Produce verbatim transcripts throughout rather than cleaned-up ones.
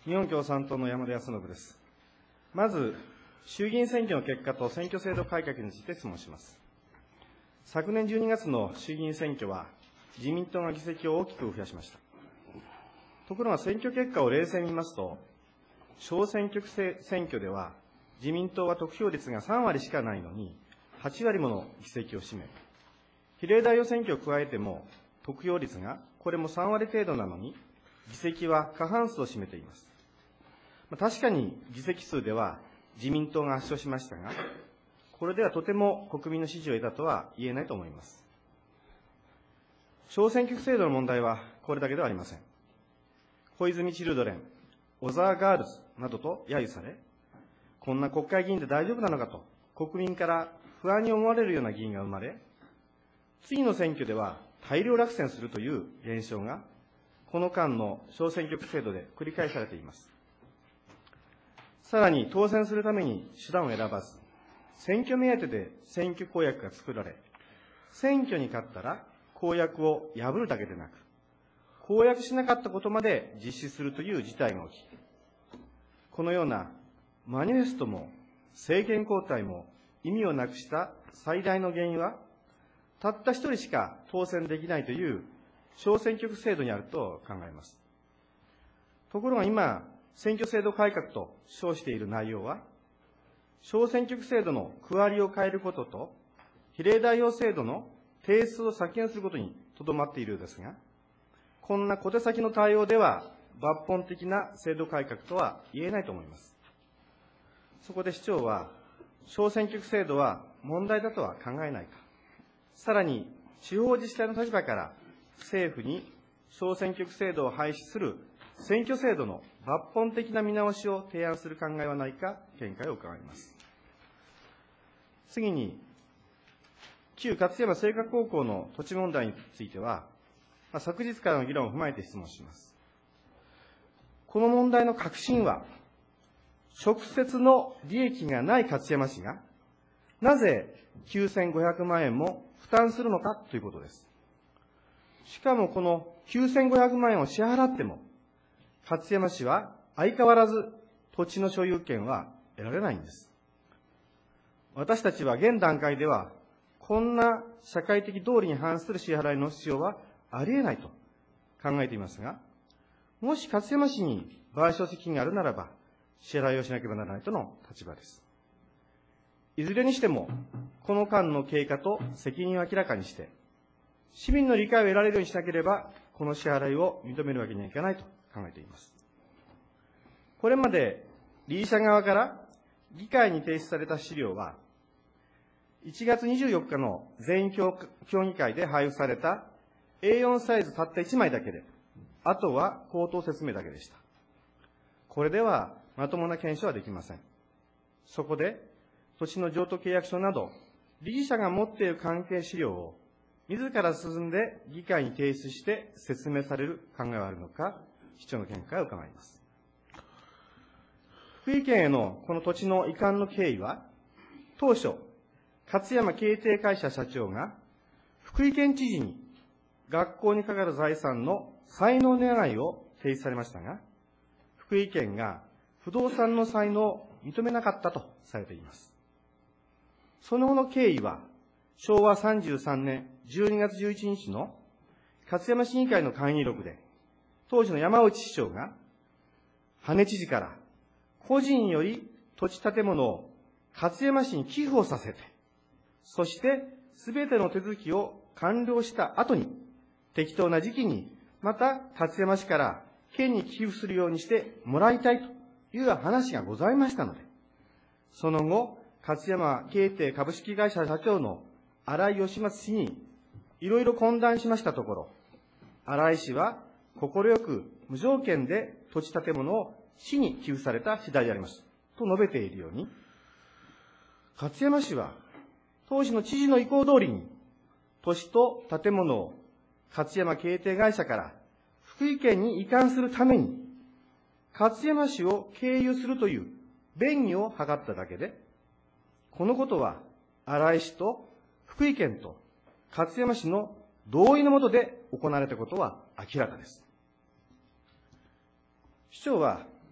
日本共産党の山田康信です。まず、衆議院選挙の結果と選挙制度改革について質問します。昨年じゅうにがつの衆議院選挙は、自民党が議席を大きく増やしました。ところが選挙結果を冷静に見ますと、小選挙区選挙では、自民党は得票率がさんわりしかないのに、はちわりもの議席を占め、比例代表選挙を加えても、得票率がこれもさんわり程度なのに、議席は過半数を占めています。確かに議席数では自民党が圧勝しましたが、これではとても国民の支持を得たとは言えないと思います。小選挙区制度の問題はこれだけではありません。小泉チルドレン、小沢ガールズなどと揶揄され、こんな国会議員で大丈夫なのかと国民から不安に思われるような議員が生まれ、次の選挙では大量落選するという現象が、この間の小選挙区制度で繰り返されています。さらに当選するために手段を選ばず、選挙目当てで選挙公約が作られ、選挙に勝ったら公約を破るだけでなく、公約しなかったことまで実施するという事態が起き、このようなマニフェストも政権交代も意味をなくした最大の原因は、たった一人しか当選できないという小選挙区制度にあると考えます。ところが今、選挙制度改革と称している内容は、小選挙区制度の区割りを変えることと、比例代表制度の定数を削減することにとどまっているようですが、こんな小手先の対応では抜本的な制度改革とは言えないと思います。そこで市長は、小選挙区制度は問題だとは考えないか、さらに地方自治体の立場から政府に小選挙区制度を廃止する選挙制度の抜本的な見直しを提案する考えはないか、見解を伺います。次に、旧勝山清華高校の土地問題については、昨日からの議論を踏まえて質問します。この問題の核心は、直接の利益がない勝山市が、なぜきゅうせんごひゃくまんえんも負担するのかということです。しかもこのきゅうせんごひゃくまんえんを支払っても、勝山市は相変わらず土地の所有権は得られないんです。私たちは現段階では、こんな社会的道理に反する支払いの必要はありえないと考えていますが、もし勝山市に賠償責任があるならば、支払いをしなければならないとの立場です。いずれにしても、この間の経過と責任を明らかにして、市民の理解を得られるようにしなければ、この支払いを認めるわけにはいかないと考えています。これまで理事者側から議会に提出された資料は、いちがつにじゅうよっかの全員協議会で配布された エーよん サイズたったいちまいだけで、あとは口頭説明だけでした。これではまともな検証はできません。そこで、土地の譲渡契約書など、理事者が持っている関係資料を自ら進んで議会に提出して説明される考えはあるのか、市長の見解を伺います。福井県へのこの土地の移管の経緯は、当初、勝山経定会社社長が福井県知事に学校にかかる財産の才能願いを提出されましたが、福井県が不動産の才能を認めなかったとされています。その後の経緯は、しょうわさんじゅうさんねんじゅうにがつじゅういちにちの勝山市議会の会議録で、当時の山内市長が、羽根知事から個人より土地建物を勝山市に寄付をさせて、そしてすべての手続きを完了した後に、適当な時期にまた勝山市から県に寄付するようにしてもらいたいという話がございましたので、その後、勝山経定株式会社社長の新井義松氏にいろいろ懇談しましたところ、新井氏は快く無条件で土地建物を市に寄付された次第でありますと述べているように、勝山市は当時の知事の意向通りに土地と建物を勝山経定会社から福井県に移管するために、勝山市を経由するという便宜を図っただけで、このことは新井氏と福井県と勝山市の同意の下で行われたことは明らかです。市長は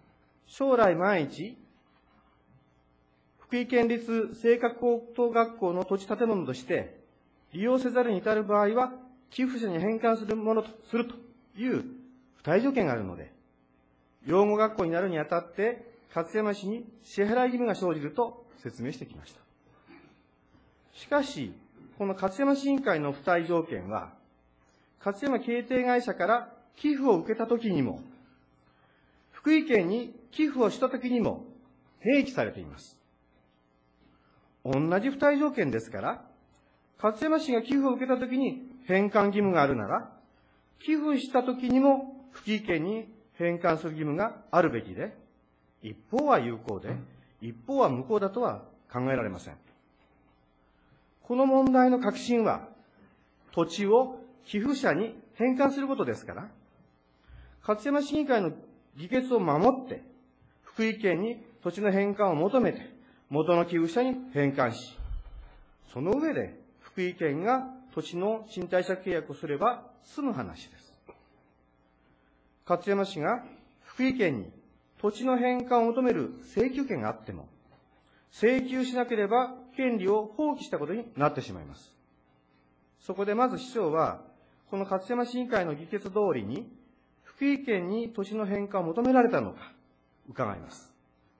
将来万一、福井県立青果高等学校の土地建物として利用せざるに至る場合は、寄付者に返還するものとするという付帯条件があるので、養護学校になるにあたって、勝山市に支払い義務が生じると説明してきました。しかし、この勝山市委員会の付帯条件は、勝山形定会社から寄付を受けたときにも、福井県に寄付をしたときにも明記されています。同じ付帯条件ですから、勝山市が寄付を受けたときに返還義務があるなら、寄付したときにも福井県に返還する義務があるべきで、一方は有効で、一方は無効だとは考えられません。この問題の核心は、土地を寄付者に返還することですから、勝山市議会の議決を守って、福井県に土地の返還を求めて、元の寄付者に返還し、その上で福井県が土地の賃貸借契約をすれば済む話です。勝山市が福井県に土地の返還を求める請求権があっても、請求しなければ権利を放棄したことになってしまいます。そこでまず市長は、この勝山市議会の議決通りに、福井県に土地の返還を求められたのか、伺います。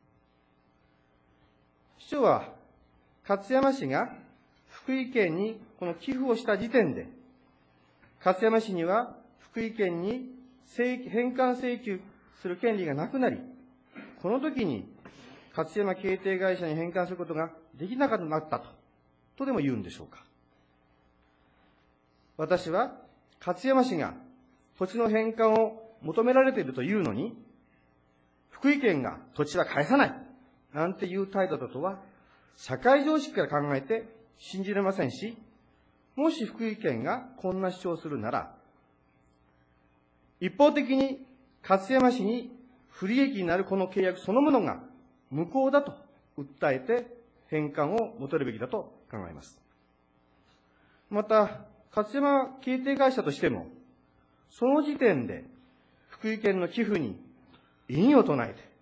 市長は、勝山市が福井県にこの寄付をした時点で、勝山市には福井県に返還請求する権利がなくなり、この時に勝山形定会社に返還することができなくなったと、とでも言うんでしょうか。私は、勝山市が土地の返還を求められているというのに、福井県が土地は返さない、なんていう態度だとは、社会常識から考えて信じられませんし、もし福井県がこんな主張をするなら、一方的に勝山市に不利益になるこの契約そのものが無効だと訴えて返還を求めるべきだと考えます。また、勝山形定会社としても、その時点で福井県の寄付に異議を唱えて、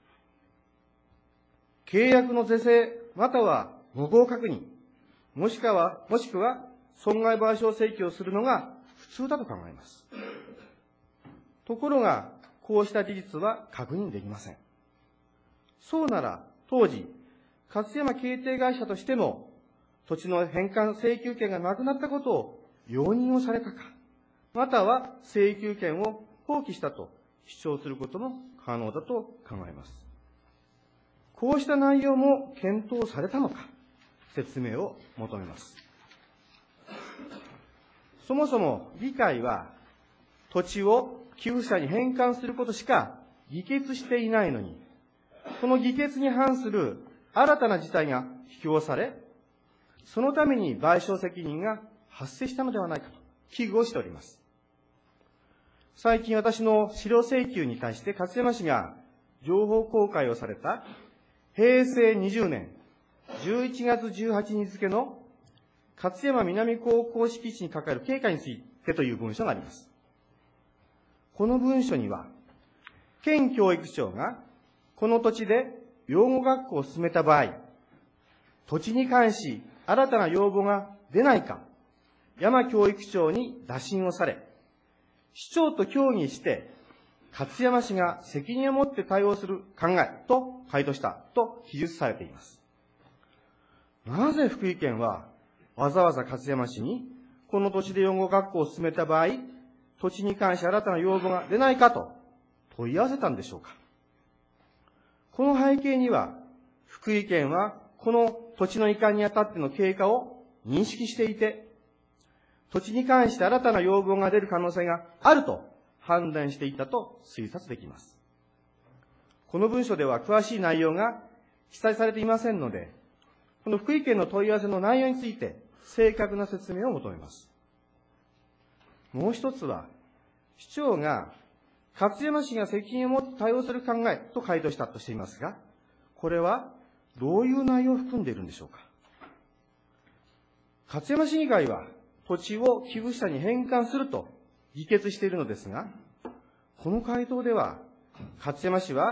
契約の是正または無効確認、もしくは、もしくは損害賠償請求をするのが普通だと考えます。ところが、こうした事実は確認できません。そうなら、当時、勝山形定会社としても、土地の返還請求権がなくなったことを容認をされたか、または請求権を放棄したと主張することも可能だと考えます。こうした内容も検討されたのか、説明を求めます。そもそも議会は、土地を寄付者に返還することしか議決していないのに、この議決に反する新たな事態が引き起こされ、そのために賠償責任が発生したのではないかと危惧をしております。最近私の資料請求に対して勝山市が情報公開をされたへいせいにじゅうねんじゅういちがつじゅうはちにち付の勝山南高校敷地にかかる経過についてという文書があります。この文書には、県教育庁がこの土地で養護学校を進めた場合、土地に関し新たな要望が出ないか、山教育長に打診をされ、市長と協議して、勝山市が責任を持って対応する考えと回答したと記述されています。なぜ福井県はわざわざ勝山市にこの土地で養護学校を進めた場合、土地に関して新たな要望が出ないかと問い合わせたんでしょうか。この背景には、福井県はこの土地の移管にあたっての経過を認識していて、土地に関して新たな要望が出る可能性があると判断していたと推察できます。この文書では詳しい内容が記載されていませんので、この福井県の問い合わせの内容について正確な説明を求めます。もう一つは、市長が勝山市が責任を持って対応する考えと回答したとしていますが、これはどういう内容を含んでいるんでしょうか。勝山市議会は土地を寄付者に返還すると議決しているのですが、この回答では、勝山市は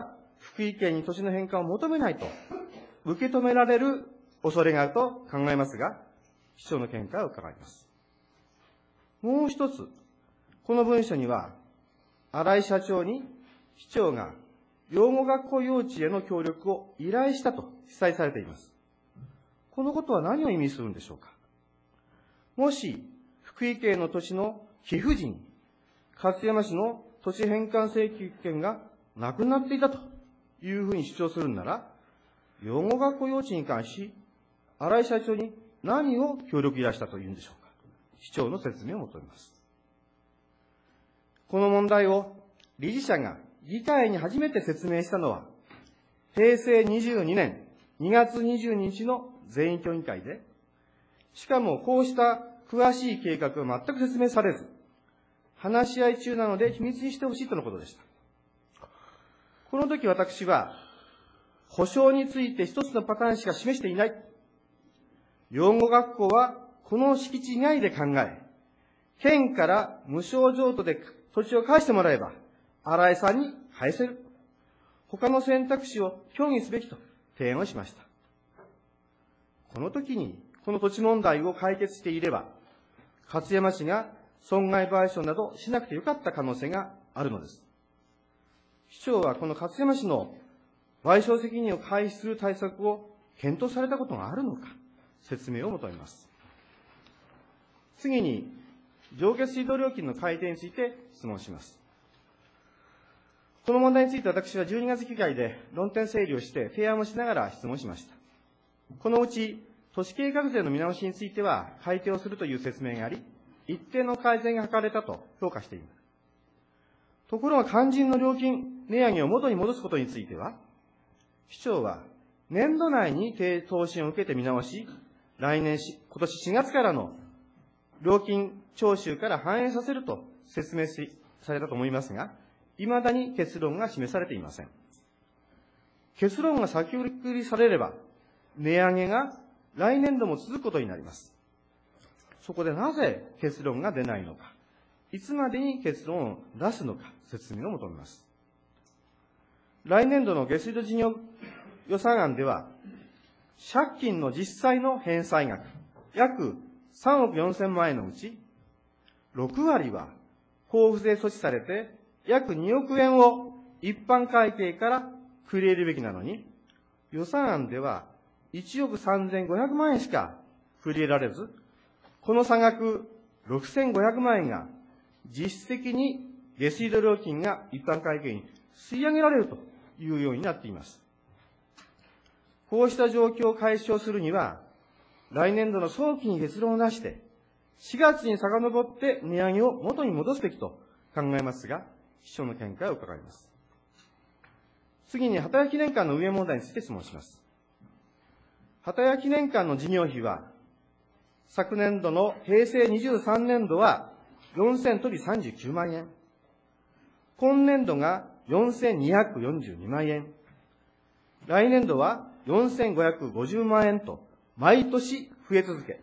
福井県に土地の返還を求めないと受け止められる恐れがあると考えますが、市長の見解を伺います。もう一つ、この文書には、新井社長に市長が養護学校幼稚への協力を依頼したと記載されています。このことは何を意味するんでしょうか。もし、福井県の土地の寄付時に、勝山市の土地返還請求権がなくなっていたというふうに主張するなら、養護学校幼稚に関し、新井社長に何を協力依頼したというんでしょうか。市長の説明を求めます。この問題を理事者が議会に初めて説明したのは、へいせいにじゅうにねんにがつにじゅうににちの全員協議会で、しかもこうした詳しい計画は全く説明されず、話し合い中なので秘密にしてほしいとのことでした。この時私は、保証について一つのパターンしか示していない。養護学校はこの敷地外で考え、県から無償譲渡で土地を返してもらえば、新井さんに返せる。他の選択肢を協議すべきと提案をしました。この時に、この土地問題を解決していれば、勝山市が損害賠償などしなくてよかった可能性があるのです。市長はこの勝山市の賠償責任を回避する対策を検討されたことがあるのか、説明を求めます。次に、上下水道料金の改定について質問します。この問題について私はじゅうにがつ議会で論点整理をして提案をしながら質問しました。このうち、都市計画税の見直しについては改定をするという説明があり、一定の改善が図れたと評価しています。ところが肝心の料金値上げを元に戻すことについては、市長は年度内に答申を受けて見直し、来年し、今年しがつからの料金徴収から反映させると説明しされたと思いますが、未だに結論が示されていません。結論が先送りされれば、値上げが来年度も続くことになります。そこでなぜ結論が出ないのか、いつまでに結論を出すのか、説明を求めます。来年度の下水道事業予算案では、借金の実際の返済額、約さんおくよんせんまんえんのうち、ろくわりは交付税措置されて、約におくえんを一般会計から繰り入れるべきなのに、予算案ではいちおくさんぜんごひゃくまんえんしか繰り入れられず、この差額ろくせんごひゃくまんえんが実質的に下水道料金が一般会計に吸い上げられるというようになっています。こうした状況を解消するには、来年度の早期に結論を出して、しがつに遡って値上げを元に戻すべきと考えますが、市長の見解を伺います。次に、畑屋記念館の運営問題について質問します。畑屋記念館の事業費は、昨年度のへいせいにじゅうさんねんどはよんせんとりさんじゅうきゅうまんえん、今年度がよんせんにひゃくよんじゅうにまんえん、来年度はよんせんごひゃくごじゅうまんえんと、毎年増え続け、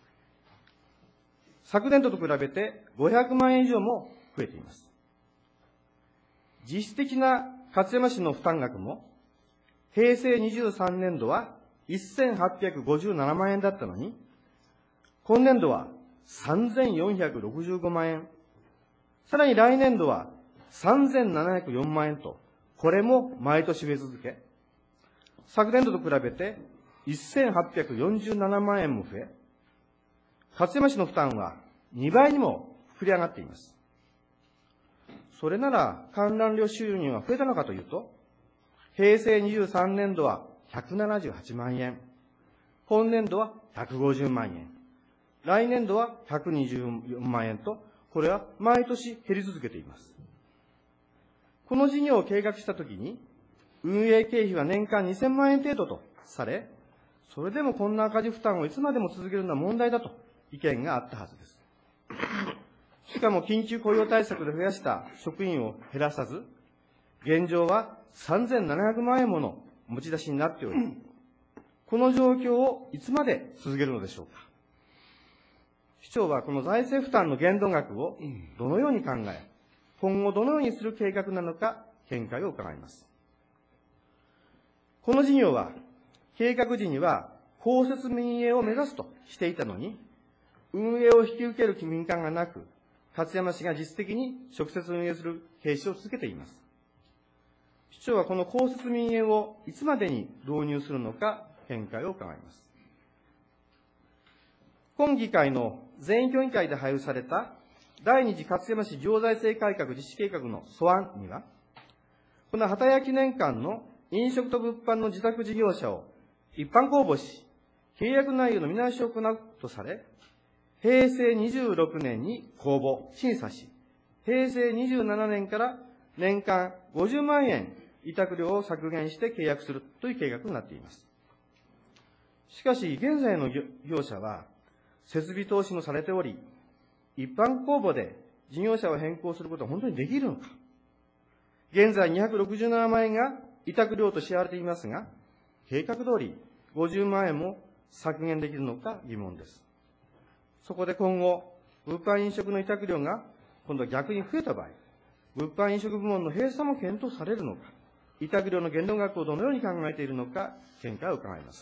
昨年度と比べてごひゃくまんえん以上も増えています。実質的な勝山市の負担額も、へいせいにじゅうさんねんどはせんはっぴゃくごじゅうななまんえんだったのに、今年度はさんぜんよんひゃくろくじゅうごまんえん、さらに来年度はさんぜんななひゃくよんまんえんと、これも毎年増え続け、昨年度と比べてせんはっぴゃくよんじゅうななまんえんも増え、勝山市の負担はにばいにも膨れ上がっています。それなら観覧料収入が増えたのかというと、へいせいにじゅうさんねんどはひゃくななじゅうはちまんえん、今年度はひゃくごじゅうまんえん、来年度はひゃくにじゅうよんまんえんと、これは毎年減り続けています。この事業を計画したときに、運営経費は年間にせんまんえん程度とされ、それでもこんな赤字負担をいつまでも続けるのは問題だと意見があったはずです。しかも緊急雇用対策で増やした職員を減らさず、現状はさんぜんななひゃくまんえんもの持ち出しになっており、この状況をいつまで続けるのでしょうか。市長はこの財政負担の限度額をどのように考え、今後どのようにする計画なのか見解を伺います。 この事業は、計画時には公設民営を目指すとしていたのに、運営を引き受ける民間がなく、勝山市が実質的に直接運営する形式を続けています。市長はこの公設民営をいつまでに導入するのか、見解を伺います。今議会の全員協議会で配布された第二次勝山市行財政改革実施計画の素案には、この幡屋記念館の飲食と物販の自宅事業者を一般公募し、契約内容の見直しを行うとされ、へいせいにじゅうろくねんに公募、審査し、へいせいにじゅうななねんから年間ごじゅうまんえん委託料を削減して契約するという計画になっています。しかし、現在の業者は、設備投資もされており、一般公募で事業者を変更することは本当にできるのか。現在にひゃくろくじゅうななまんえんが委託料と支払われていますが、計画通りごじゅうまんえんも削減できるのか疑問です。そこで今後、物販飲食の委託料が今度は逆に増えた場合、物販飲食部門の閉鎖も検討されるのか、委託料の限度額をどのように考えているのか、見解を伺います。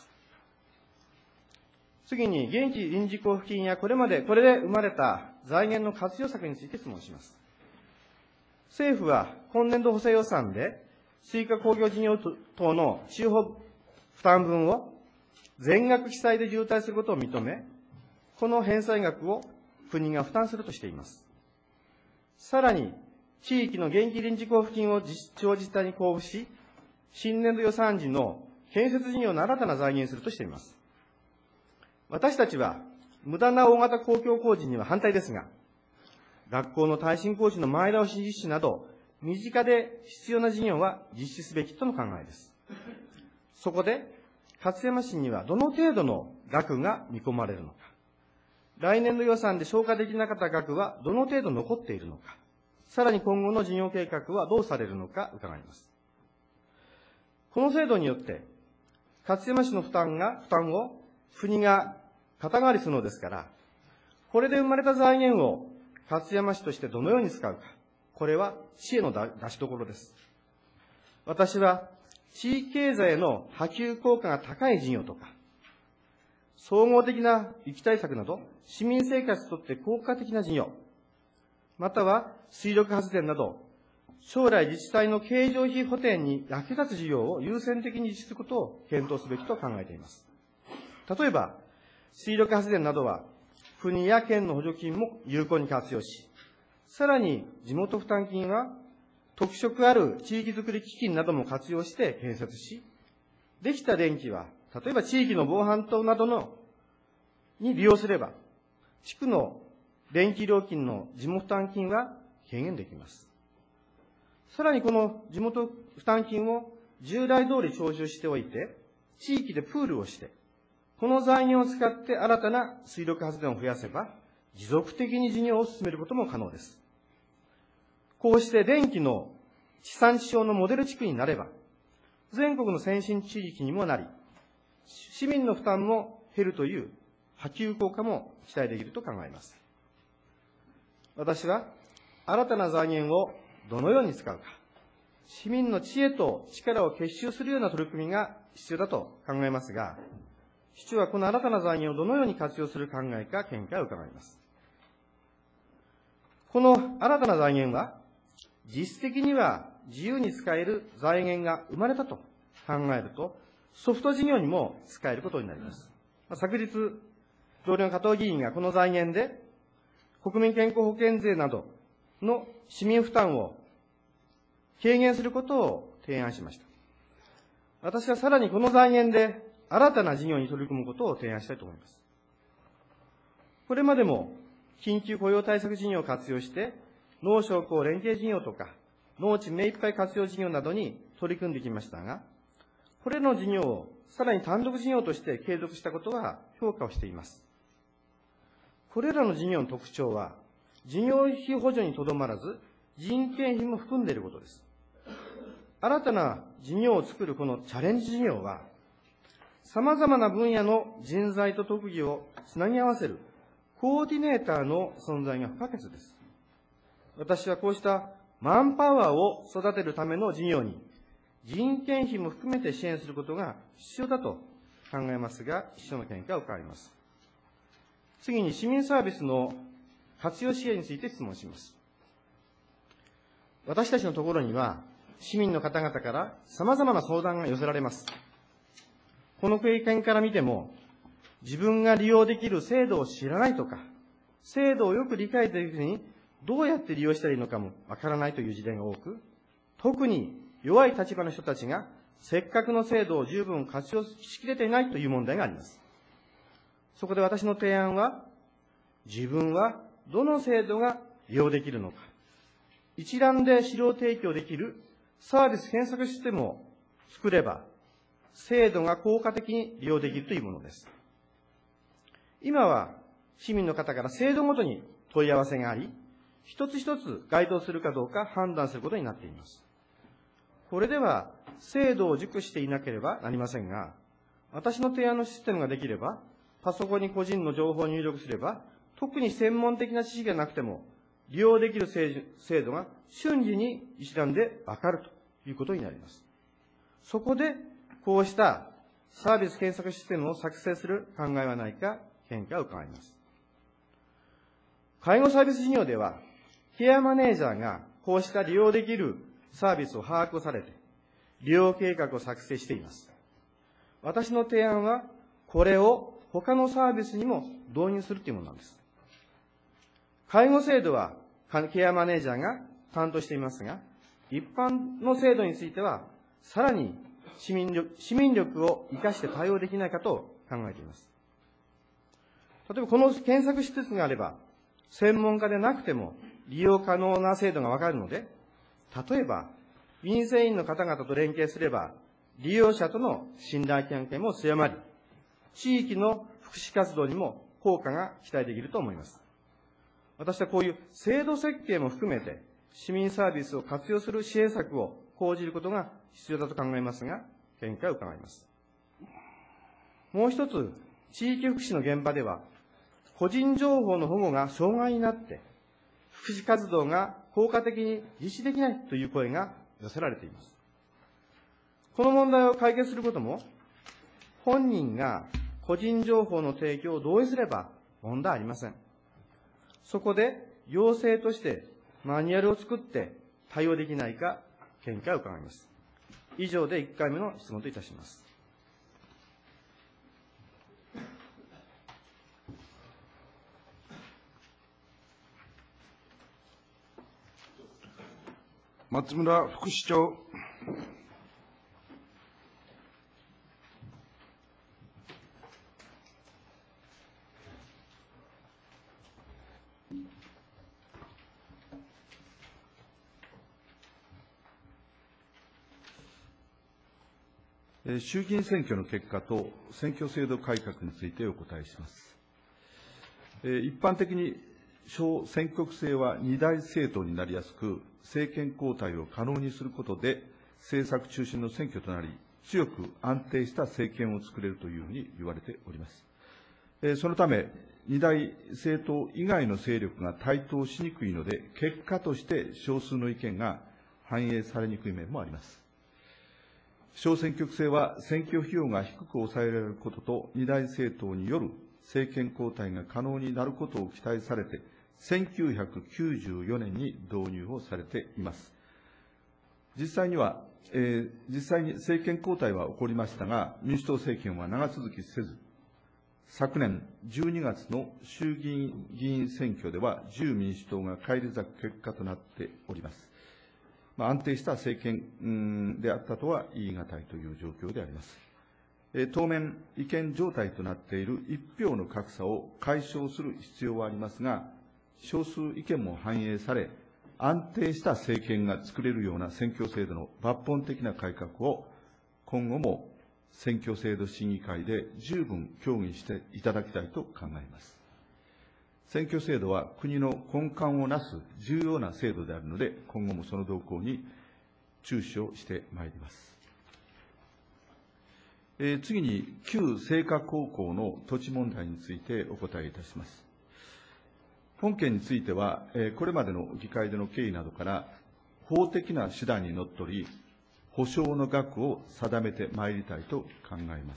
次に、現地臨時交付金やこれまで、これで生まれた財源の活用策について質問します。政府は今年度補正予算で、追加工業事業等の地方負担分を全額記載で渋滞することを認め、この返済額を国が負担するとしています。さらに、地域の現金臨時交付金を地方自治体に交付し、新年度予算時の建設事業の新たな財源にするとしています。私たちは、無駄な大型公共工事には反対ですが、学校の耐震工事の前倒し実施など、身近で必要な事業は実施すべきとの考えです。そこで、勝山市にはどの程度の額が見込まれるのか、来年度予算で消化できなかった額はどの程度残っているのか、さらに今後の事業計画はどうされるのか伺います。この制度によって、勝山市の負担が、負担を国が肩代わりするのですから、これで生まれた財源を勝山市としてどのように使うか、これは市への出しどころです。私は、地域経済への波及効果が高い事業とか、総合的な危機対策など、市民生活にとって効果的な事業、または水力発電など、将来自治体の経常費補填に役立つ事業を優先的に実施することを検討すべきと考えています。例えば、水力発電などは、国や県の補助金も有効に活用し、さらに地元負担金は、特色ある地域づくり基金なども活用して建設し、できた電気は、例えば地域の防犯灯などのに利用すれば、地区の電気料金の地元負担金は軽減できます。さらにこの地元負担金を従来通り徴収しておいて、地域でプールをして、この財源を使って新たな水力発電を増やせば、持続的に事業を進めることも可能です。こうして電気の地産地消のモデル地区になれば、全国の先進地域にもなり、市民の負担も減るという波及効果も期待できると考えます。私は、新たな財源をどのように使うか、市民の知恵と力を結集するような取り組みが必要だと考えますが、市長はこの新たな財源をどのように活用する考えか見解を伺います。この新たな財源は、実質的には自由に使える財源が生まれたと考えると、ソフト事業にも使えることになります。昨日、同僚の加藤議員がこの財源で、国民健康保険税などの市民負担を軽減することを提案しました。私はさらにこの財源で新たな事業に取り組むことを提案したいと思います。これまでも緊急雇用対策事業を活用して、農商工連携事業とか、農地目いっぱい活用事業などに取り組んできましたが、これらの事業をさらに単独事業として継続したことは評価をしています。これらの事業の特徴は、事業費補助にとどまらず、人件費も含んでいることです。新たな事業を作るこのチャレンジ事業は、様々な分野の人材と特技をつなぎ合わせるコーディネーターの存在が不可欠です。私はこうしたマンパワーを育てるための事業に、 人件費も含めて支援することが必要だと考えますが、秘書の見解を伺います。次に市民サービスの活用支援について質問します。私たちのところには、市民の方々から様々な相談が寄せられます。この経験から見ても、自分が利用できる制度を知らないとか、制度をよく理解できずに、どうやって利用したらいいのかもわからないという事例が多く、特に弱い立場の人たちが、せっかくの制度を十分活用しきれていないという問題があります。そこで私の提案は、自分はどの制度が利用できるのか、一覧で資料提供できるサービス検索システムを作れば、制度が効果的に利用できるというものです。今は市民の方から制度ごとに問い合わせがあり、一つ一つ該当するかどうか判断することになっています。これでは制度を熟していなければなりませんが、私の提案のシステムができれば、パソコンに個人の情報を入力すれば、特に専門的な知識がなくても、利用できる制度が瞬時に一覧でわかるということになります。そこで、こうしたサービス検索システムを作成する考えはないか、見解を伺います。介護サービス事業では、ケアマネージャーがこうした利用できるサービスを把握されて、利用計画を作成しています。私の提案は、これを他のサービスにも導入するというものなんです。介護制度はケアマネージャーが担当していますが、一般の制度については、さらに市民力、市民力を生かして対応できないかと考えています。例えばこの検索施設があれば、専門家でなくても利用可能な制度がわかるので、例えば、民生委員の方々と連携すれば、利用者との信頼関係も強まり、地域の福祉活動にも効果が期待できると思います。私はこういう制度設計も含めて、市民サービスを活用する支援策を講じることが必要だと考えますが、見解を伺います。もう一つ、地域福祉の現場では、個人情報の保護が障害になって、福祉活動が効果的に実施できないという声が寄せられています。この問題を解決することも、本人が個人情報の提供を同意すれば問題ありません。そこで、行政としてマニュアルを作って対応できないか、見解を伺います。以上でいっかいめの質問といたします。 松村副市長。衆議院選挙の結果と選挙制度改革についてお答えします。一般的に小選挙区制は二大政党になりやすく、政権交代を可能にすることで、政策中心の選挙となり、強く安定した政権を作れるというふうに言われております。そのため、二大政党以外の勢力が台頭しにくいので、結果として少数の意見が反映されにくい面もあります。小選挙区制は選挙費用が低く抑えられることと、二大政党による政権交代が可能になることを期待されて、せんきゅうひゃくきゅうじゅうよねんに導入をされています。実際には、えー、実際に政権交代は起こりましたが、民主党政権は長続きせず、昨年じゅうにがつの衆議院議員選挙では、自由民主党が返り咲く結果となっております。まあ、安定した政権であったとは言い難いという状況であります。えー、当面、違憲状態となっている一票の格差を解消する必要はありますが、少数意見も反映され、安定した政権が作れるような選挙制度の抜本的な改革を、今後も選挙制度審議会で十分協議していただきたいと考えます。選挙制度は国の根幹をなす重要な制度であるので、今後もその動向に注視をしてまいります。えー、次に、旧精華高校の土地問題についてお答えいたします。本件については、これまでの議会での経緯などから、法的な手段にのっとり、 補償の額を定めてまいりたいと考えます。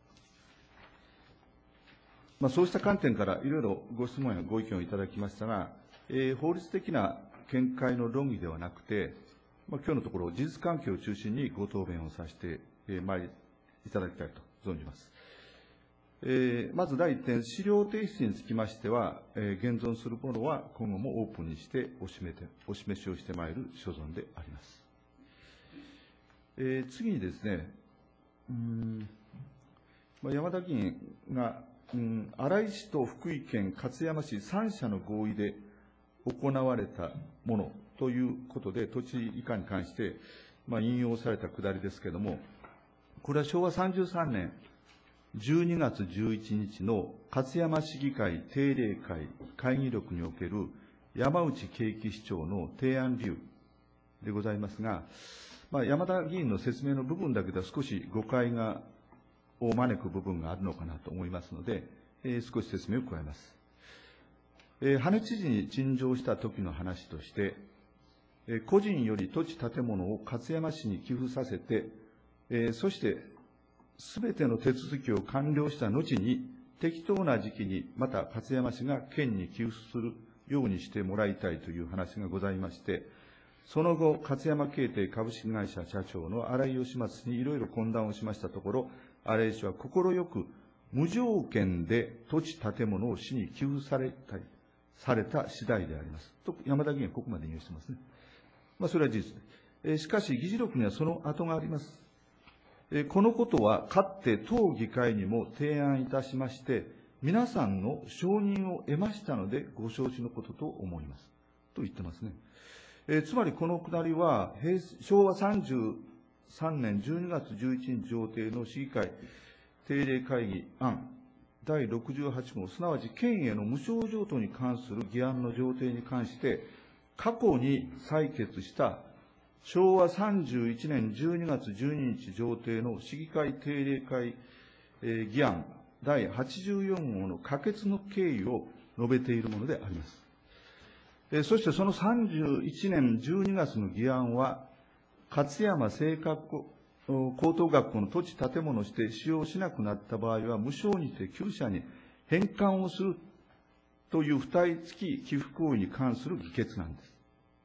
まあ、そうした観点からいろいろご質問やご意見をいただきましたが、えー、法律的な見解の論議ではなくて、まあ、今日のところ、事実関係を中心にご答弁をさせて、えー、まいりいただきたいと存じます。えー、まず第一点、資料提出につきましては、えー、現存するものは今後もオープンにしてお示てお示しをしてまいる所存であります。えー、次にですね、うーんまあ、山田議員が、うん、新井市と福井県勝山市さん社の合意で行われたものということで、土地以下に関して、まあ、引用されたくだりですけれども、これはしょうわさんじゅうさんねんじゅうにがつじゅういちにちの勝山市議会定例会会議録における山内景気市長の提案理由でございますが、まあ、山田議員の説明の部分だけでは少し誤解がを招く部分があるのかなと思いますので、えー、少し説明を加えます。えー、羽根知事に陳情した時の話として、えー、個人より土地建物を勝山市に寄付させて、えー、そしてすべての手続きを完了した後に、適当な時期にまた勝山市が県に給付するようにしてもらいたいという話がございまして、その後、勝山慶帝株式会社社長の新井義松氏にいろいろ懇談をしましたところ、新井氏は快く無条件で土地建物を市に寄付されたされた次第であります。と山田議員はここまで引用してますね。まあ、それは事実です。えー、しかし、議事録にはその後があります。えー、このことは、かつて当議会にも提案いたしまして、皆さんの承認を得ましたので、ご承知のことと思います。と言ってますね。えー、つまりこのくだりは、平しょうわさんじゅうさんねんじゅうにがつじゅういちにち上程の市議会定例会議案だいろくじゅうはちごう、すなわち県への無償譲渡に関する議案の上程に関して、過去に採決したしょうわさんじゅういちねんじゅうにがつじゅうににち上程の市議会定例会、えー、議案だいはちじゅうよんごうの可決の経緯を述べているものであります。えー、そしてそのさんじゅういちねんじゅうにがつの議案は、勝山聖学高等学校の土地建物として使用しなくなった場合は、無償にて旧社に返還をするという付帯付き寄付行為に関する議決なんです。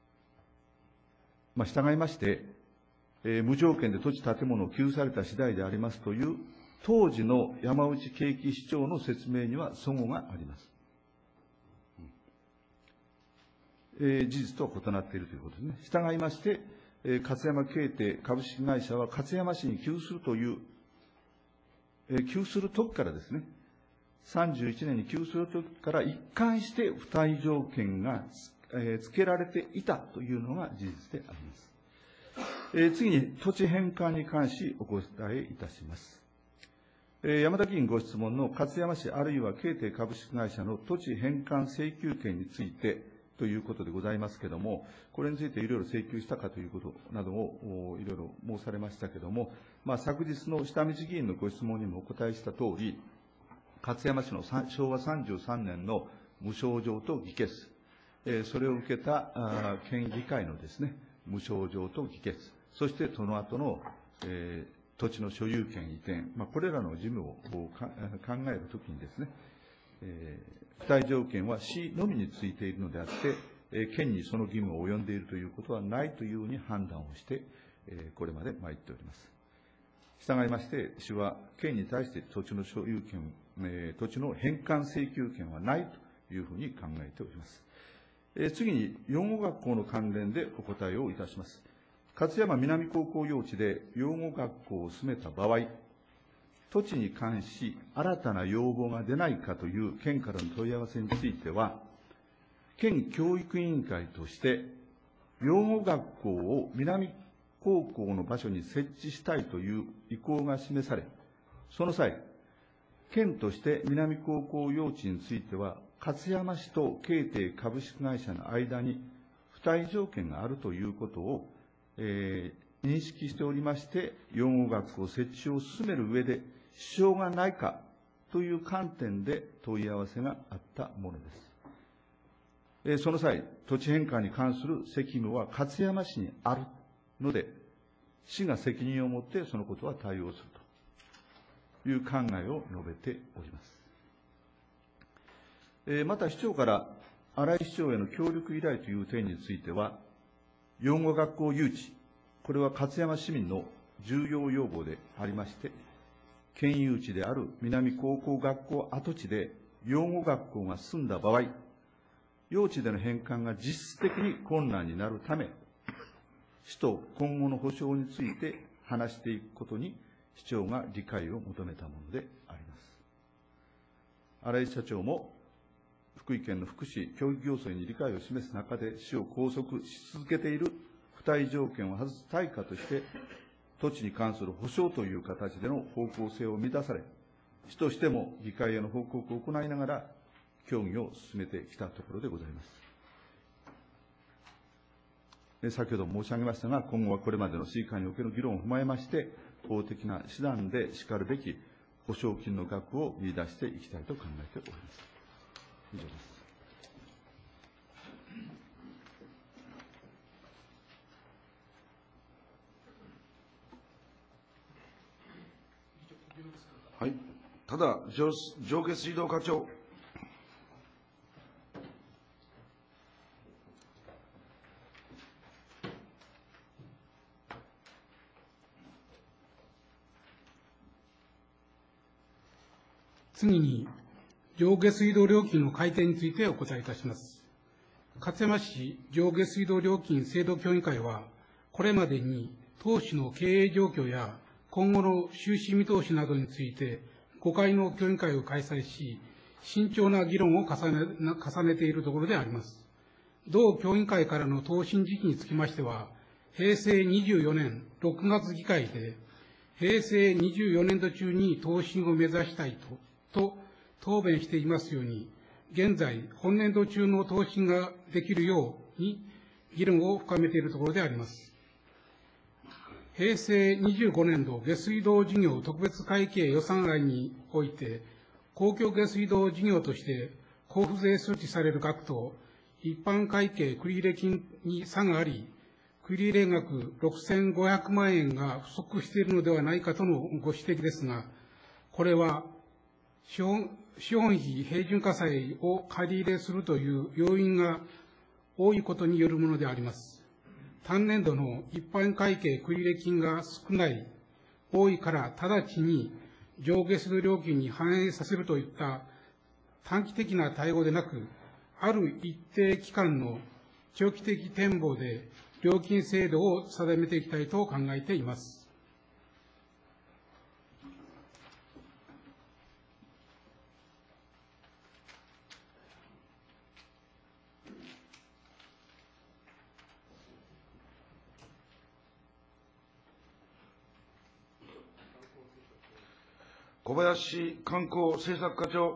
まあ、従いまして、えー、無条件で土地建物を寄付された次第でありますという、当時の山内景気市長の説明には齟齬があります。えー、事実とは異なっているということですね。従いまして、えー、勝山慶帝株式会社は勝山市に寄付するという、えー、寄付する時からですね、さんじゅういちねんに寄付する時から一貫して付帯条件が、えー、付けられていたというのが事実であります。えー、次に土地返還に関しお答えいたします。えー、山田議員ご質問の勝山市あるいは慶帝株式会社の土地返還請求権について、ということでございますけれども、これについていろいろ請求したかということなどをいろいろ申されましたけれども、まあ、昨日の下道議員のご質問にもお答えしたとおり、勝山市のしょうわさんじゅうさんねんの無償譲渡議決、えー、それを受けたあ県議会のですね、無償譲渡議決、そしてその後の、えー、土地の所有権移転、まあ、これらの事務を考えるときにですね、えー付帯条件は市のみについているのであって、えー、県にその義務を及んでいるということはないというふうに判断をして、えー、これまで参っております。従いまして、市は県に対して土地の所有権、えー、土地の返還請求権はないというふうに考えております。えー、次に、養護学校の関連でお答えをいたします。勝山南高校用地で養護学校を進めた場合、土地に関し、新たな要望が出ないかという県からの問い合わせについては、県教育委員会として、養護学校を南高校の場所に設置したいという意向が示され、その際、県として南高校用地については、勝山市と慶帝株式会社の間に付帯条件があるということを、えー、認識しておりまして、養護学校設置を進める上で、支障がないかという観点で問い合わせがあったものです。その際、土地返還に関する責務は勝山市にあるので、 市が責任を持ってそのことは対応するという考えを述べております。えー、また市長から新井市長への協力依頼という点については、養護学校誘致、これは勝山市民の重要要望でありまして、県有地である南高校学校跡地で養護学校が済んだ場合、用地での返還が実質的に困難になるため、市と今後の保障について話していくことに市長が理解を求めたものであります。新井社長も福井県の福祉教育行政に理解を示す中で市を拘束し続けている付帯条件を外す対価として、土地に関する保障という形での方向性を満たされ、市としても議会への報告を行いながら、協議を進めてきたところでございます。先ほど申し上げましたが、今後はこれまでの市議会における議論を踏まえまして、法的な手段でしかるべき保証金の額を見出していきたいと考えております。以上です。 はい、ただ上、上下水道課長。 次に、上下水道料金の改定についてお答えいたします。勝山市上下水道料金制度協議会は、これまでに当市の経営状況や今後の収支見通しなどについて、ごかいの協議会を開催し、慎重な議論を重ね重ねているところであります。同協議会からの答申時期につきましては、へいせいにじゅうよねんろくがつ議会で、へいせいにじゅうよねんど中に答申を目指したいと、と答弁していますように、現在、本年度中の答申ができるように議論を深めているところであります。へいせいにじゅうごねんど下水道事業特別会計予算案において、公共下水道事業として交付税措置される額と一般会計繰入金に差があり、繰入額ろくせんごひゃくまんえんが不足しているのではないかとのご指摘ですが、これは資本資本費平準化債を借り入れするという要因が多いことによるものであります。単年度の一般会計繰入金が少ない、多いから直ちに上下水道料金に反映させるといった短期的な対応でなく、ある一定期間の長期的展望で料金制度を定めていきたいと考えています。 小林観光政策課長。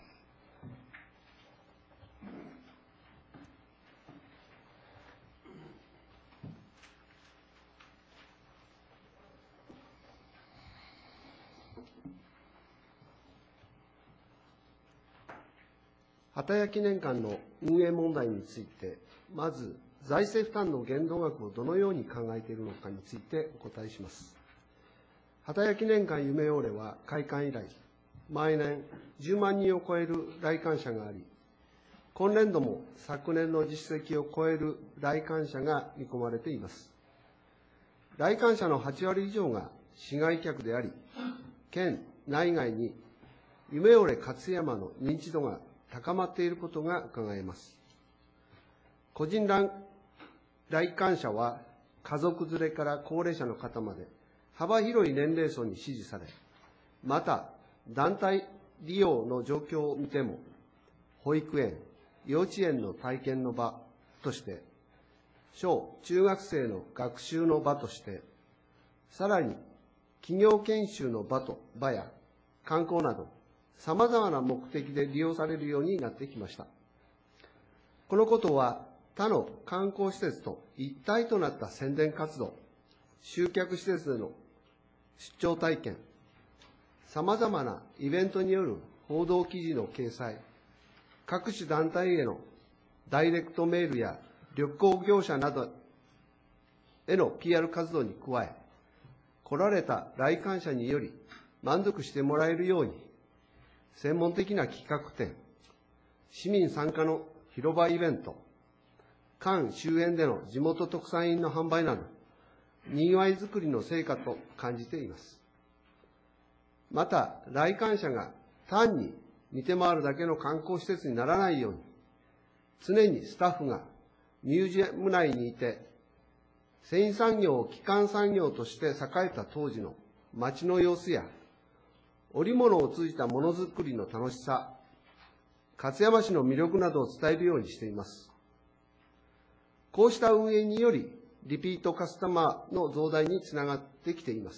幡屋記念館の運営問題について、まず財政負担の限度額をどのように考えているのかについてお答えします。幡屋記念館夢オーレは開館以来、毎年じゅうまんにんを超える来館者があり、今年度も昨年の実績を超える来館者が見込まれています。来館者のはちわり以上が市外客であり、県内外に夢オーレ勝山の認知度が高まっていることが伺えます。個人来館者は家族連れから高齢者の方まで幅広い年齢層に支持され、また団体利用の状況を見ても、保育園、幼稚園の体験の場として、小中学生の学習の場として、さらに企業研修の場と場や観光など、さまざまな目的で利用されるようになってきました。このことは他の観光施設と一体となった宣伝活動、集客施設での出張体験、さまざまなイベントによる報道記事の掲載、各種団体へのダイレクトメールや旅行業者などへの ピーアール 活動に加え、 来られた来館者により満足してもらえるように、専門的な企画展、市民参加の広場イベント、館周辺での地元特産品の販売など、にぎわいづくりの成果と感じています。また、来館者が単に見て回るだけの観光施設にならないように、常にスタッフがミュージアム内にいて、繊維産業を基幹産業として栄えた当時の街の様子や、織物を通じたものづくりの楽しさ、勝山市の魅力などを伝えるようにしています。こうした運営により、リピートカスタマーの増大につながってきています。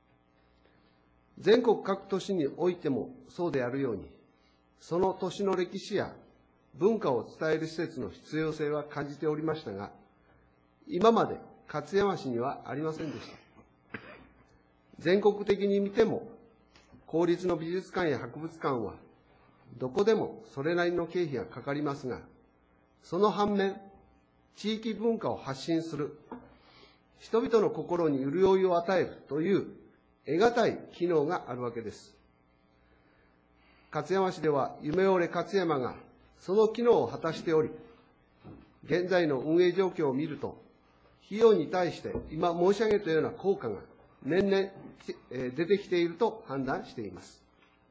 全国各都市においてもそうであるように、その都市の歴史や文化を伝える施設の必要性は感じておりましたが、今まで勝山市にはありませんでした。全国的に見ても、公立の美術館や博物館は、どこでもそれなりの経費がかかりますが、その反面、地域文化を発信する、人々の心に潤いを与えるという得難い機能があるわけです。勝山市では夢折勝山がその機能を果たしており、現在の運営状況を見ると、費用に対して今申し上げたような効果が年々出てきていると判断しています。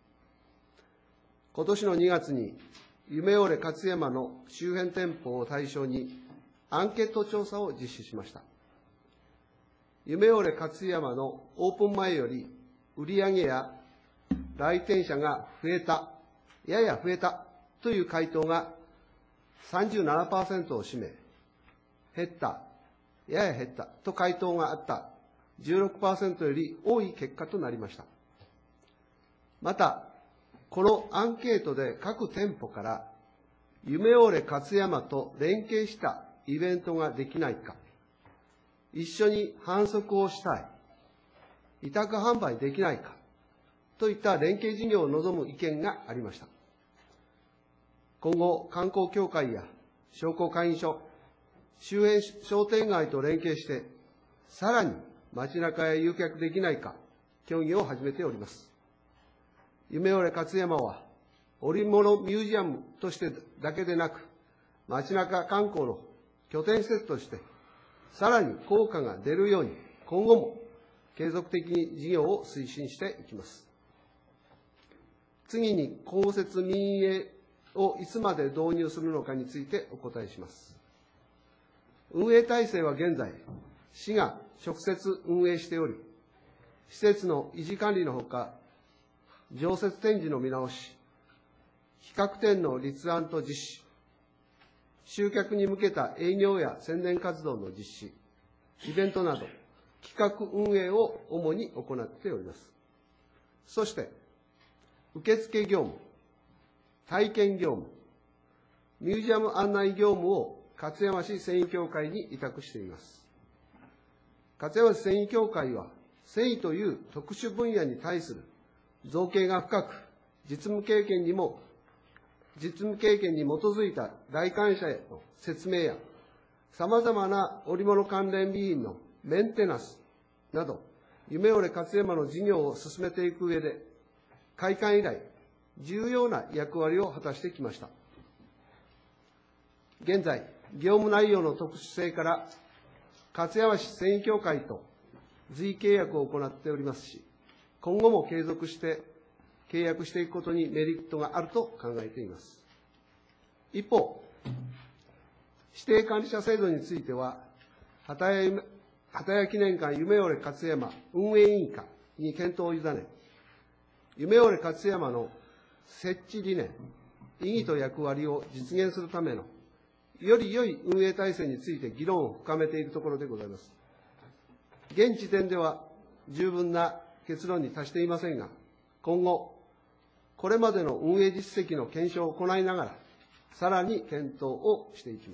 今年のにがつに夢折勝山の周辺店舗を対象にアンケート調査を実施しました。夢折勝山のオープン前より売上や来店者が増えた、やや増えたという回答が さんじゅうななパーセント を占め、減った、やや減ったと回答があった じゅうろくパーセント より多い結果となりました。また、このアンケートで各店舗から夢折勝山と連携したイベントができないか、一緒に販促をしたい、委託販売できないか、といった連携事業を望む意見がありました。今後、観光協会や商工会議所、周辺商店街と連携して、さらに街中へ誘客できないか、協議を始めております。夢折勝山は、織物ミュージアムとしてだけでなく、街中観光の拠点施設として、さらに効果が出るように、今後も継続的に事業を推進していきます。次に、公設民営をいつまで導入するのかについてお答えします。運営体制は現在、市が直接運営しており、施設の維持管理のほか、常設展示の見直し、企画展の立案と実施、集客に向けた営業や宣伝活動の実施、イベントなど、企画運営を主に行っております。そして、受付業務、体験業務、ミュージアム案内業務を勝山市繊維協会に委託しています。勝山市繊維協会は、繊維という特殊分野に対する造形が深く、実務経験にも、実務経験に基づいた来館者への説明や、さまざまな織物関連備品のメンテナンスなど、夢折勝山の事業を進めていく上で、開館以来、重要な役割を果たしてきました。現在、業務内容の特殊性から、勝山市繊維協会と随契約を行っておりますし、今後も継続して契約していくことにメリットがあると考えています。一方、指定管理者制度については、畑屋記念館夢折勝山運営委員会に検討を委ね、夢折勝山の設置理念、意義と役割を実現するための、より良い運営体制について議論を深めているところでございます。現時点では十分な結論に達していませんが、今後、これまでの運営実績の検証を行いながら、さらに検討をしていきます。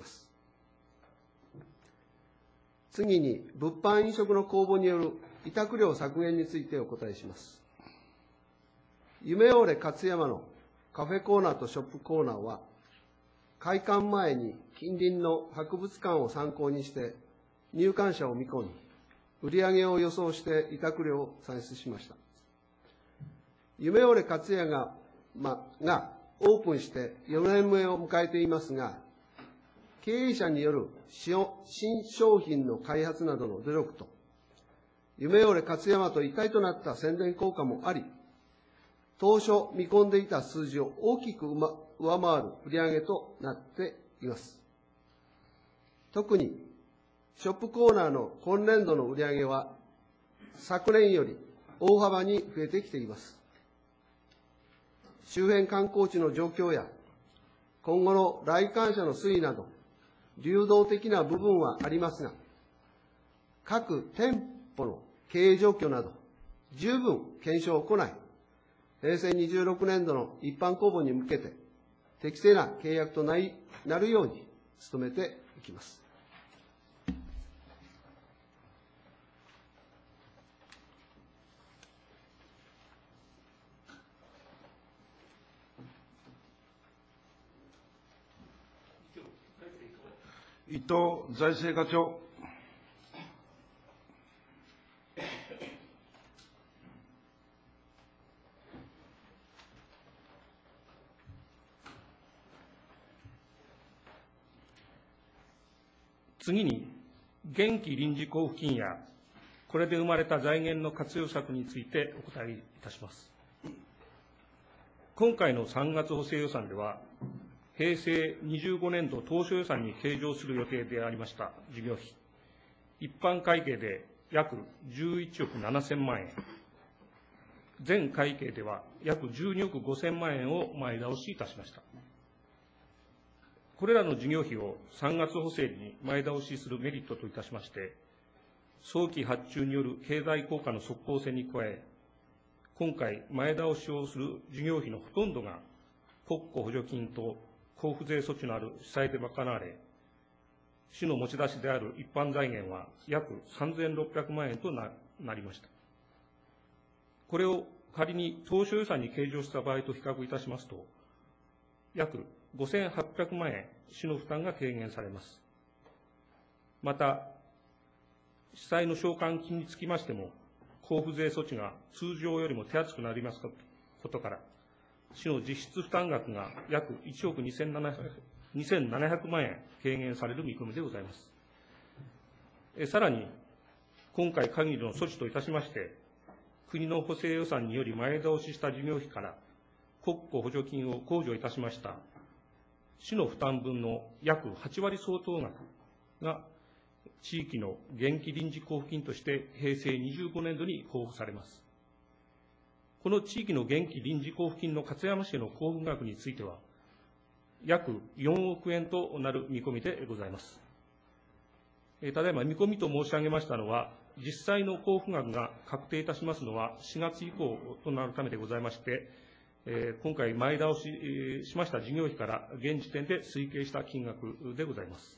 次に、物販飲食の公募による委託料削減についてお答えします。夢折勝山のカフェコーナーとショップコーナーは、開館前に近隣の博物館を参考にして入館者を見込み、 売上を予想して委託料を算出しました。夢オレ勝屋が、ま、がオープンしてよねんめを迎えていますが、経営者による新商品の開発などの努力と、夢オレ勝山と一体となった宣伝効果もあり、当初見込んでいた数字を大きく上回る売上となっています。特に、ショップコーナーの今年度の売上は、昨年より大幅に増えてきています。周辺観光地の状況や、今後の来館者の推移など、流動的な部分はありますが、各店舗の経営状況など、十分検証を行い、へいせいにじゅうろくねんどの一般公募に向けて、適正な契約となりなるように努めていきます。 伊藤財政課長。 次に、現期臨時交付金や、これで生まれた財源の活用策についてお答えいたします。今回のさんがつ補正予算では、へいせいにじゅうごねんど当初予算に計上する予定でありました事業費、一般会計で約じゅういちおくななせんまんえん、全会計では約じゅうにおくごせんまんえんを前倒しいたしました。これらの事業費をさんがつ補正に前倒しするメリットといたしまして、早期発注による経済効果の即効性に加え、今回前倒しをする事業費のほとんどが国庫補助金と交付税措置のある主債で賄われ、市の持ち出しである一般財源は約さんぜんろっぴゃくまんえんと な, なりました。これを仮に当初予算に計上した場合と比較いたしますと、約ごせんはっぴゃくまんえん、市の負担が軽減されます。また、市債の償還金につきましても、交付税措置が通常よりも手厚くなりますことから、市の実質負担額が約いちおくにせんななひゃくまんえん軽減される見込みでございます。えさらに、今回限りの措置といたしまして、国の補正予算により前倒しした事業費から国庫補助金を控除いたしました市の負担分の約はちわり相当額が地域の現期臨時交付金としてへいせいにじゅうごねんどに交付されます。この地域の現期臨時交付金の勝山市への交付額については、約よんおくえんとなる見込みでございます。ただいま見込みと申し上げましたのは、実際の交付額が確定いたしますのはしがつ以降となるためでございまして、今回前倒ししました事業費から現時点で推計した金額でございます。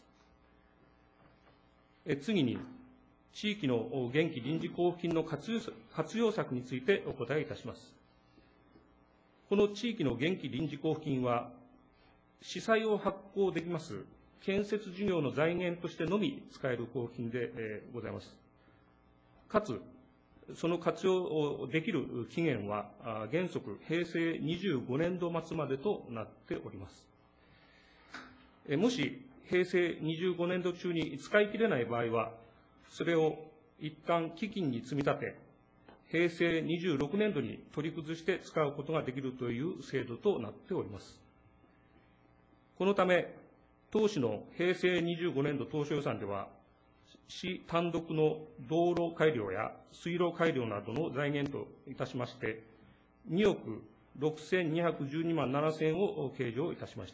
次に、地域の現期臨時交付金の活用、活用策についてお答えいたします。この地域の現期臨時交付金は、市債を発行できます建設事業の財源としてのみ使える交付金でございます。かつ、その活用できる期限は原則へいせいにじゅうごねんど末までとなっております。もしへいせいにじゅうごねんど中に使い切れない場合は、それを一旦基金に積み立て、へいせいにじゅうろくねんどに取り崩して使うことができるという制度となっております。このため、当市のへいせいにじゅうごねんど当初予算では、市単独の道路改良や水路改良などの財源といたしまして、におくろくせんにひゃくじゅうにまんななせんえんを計上いたしました。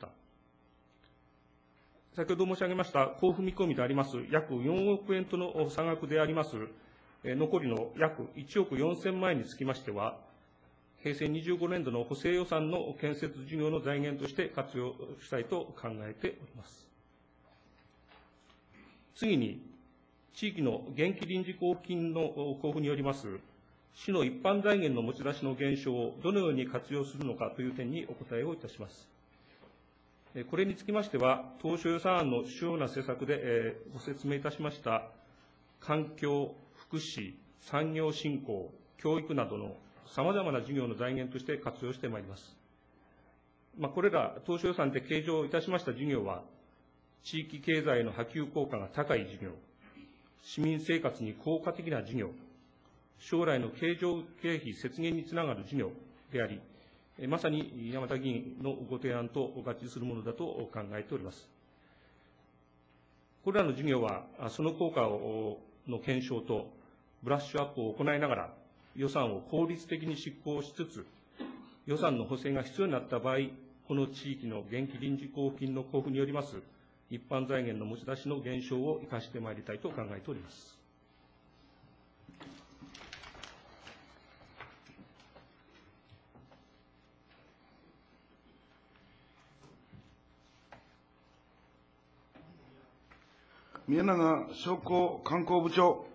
先ほど申し上げました交付見込みであります約よんおくえんとの差額であります残りの約いちおくよんせんまんえんにつきましては、へいせいにじゅうごねんどの補正予算の建設事業の財源として活用したいと考えております。次に、地域の現期臨時交付金の交付によります市の一般財源の持ち出しの減少をどのように活用するのかという点にお答えをいたします。これにつきましては、当初予算案の主要な施策でご説明いたしました環境、 福祉、産業振興、教育などのさまざまな事業の財源として活用してまいります。まあ、これら当初予算で計上いたしました事業は、地域経済の波及効果が高い事業、市民生活に効果的な事業、将来の経常経費節減につながる事業であり、まさに山田議員のご提案と合致するものだと考えております。これらの事業は、その効果をの検証とブラッシュアップを行いながら、予算を効率的に執行しつつ、予算の補正が必要になった場合、この地域の現金臨時交付金の交付によります一般財源の持ち出しの減少を生かしてまいりたいと考えております。 宮永商工観光部長。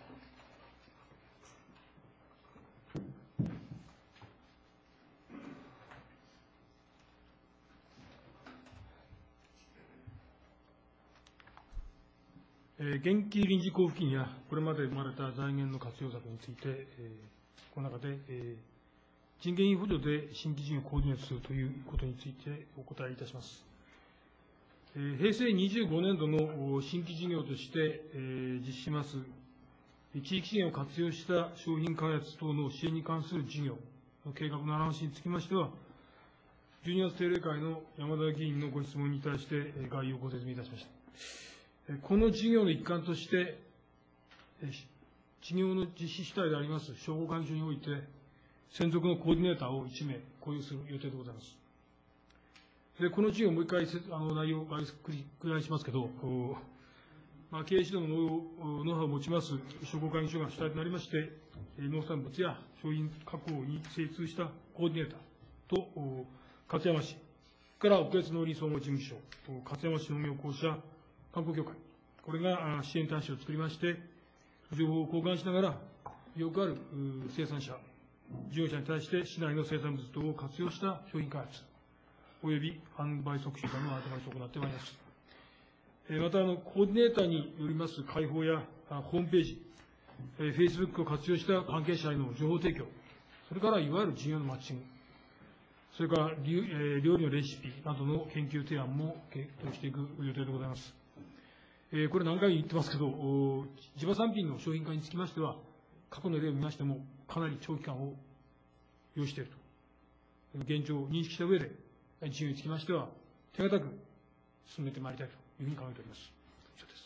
現金臨時交付金や、これまで生まれた財源の活用策について、えー、この中で、えー、人件費補助で新規事業をコーディネートするということについてお答えいたします。えー、平成にじゅうごねんどの新規事業として、えー、実施します、地域資源を活用した商品開発等の支援に関する事業の計画の表しにつきましては、じゅうにがつ定例会の山田議員のご質問に対して、概要をご説明いたしました。この事業の一環として、事業の実施主体であります商工会議所において、専属のコーディネーターをいちめい雇用する予定でございます。で、この事業、もう一回あの内容を繰り返しますけど、まあ、経営指導のノウハウを持ちます商工会議所が主体となりまして、農産物や商品確保に精通したコーディネーターと、勝山市から奥越農林総合事務所、勝山市農業公社、観光協会、これが支援端子を作りまして、情報を交換しながら、よくある生産者、事業者に対して市内の生産物等を活用した商品開発、および販売促進化のアドバイスを行ってまいります。また、あのコーディネーターによります開放やホームページ、フェイスブックを活用した関係者への情報提供、それからいわゆる事業のマッチング、それから料理のレシピなどの研究提案も検討していく予定でございます。これ何回も言ってますけど、地場産品の商品化につきましては、過去の例を見ましても、かなり長期間を要していると。現状を認識した上で、事業につきましては、手堅く進めてまいりたいというふうに考えております。以上です。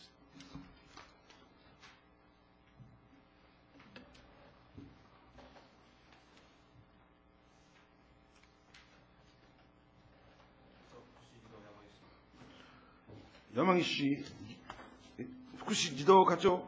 山岸氏、福祉児童課長。